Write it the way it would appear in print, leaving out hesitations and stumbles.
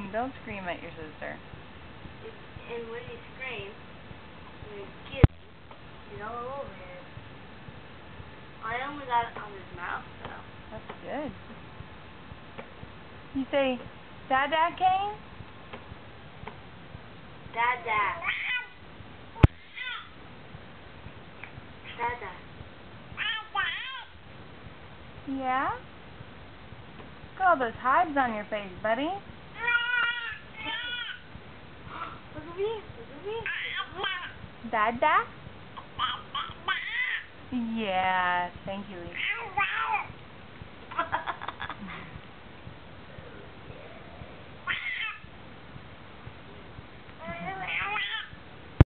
Don't scream at your sister. And when you scream, when you get it, it's all over it. I only got it on his mouth, though. That's good. You say, Dada, Kayne? Dada. Dada. Yeah? Look at all those hives on your face, buddy. Look at me. Look at me. Dada? Yeah, thank you.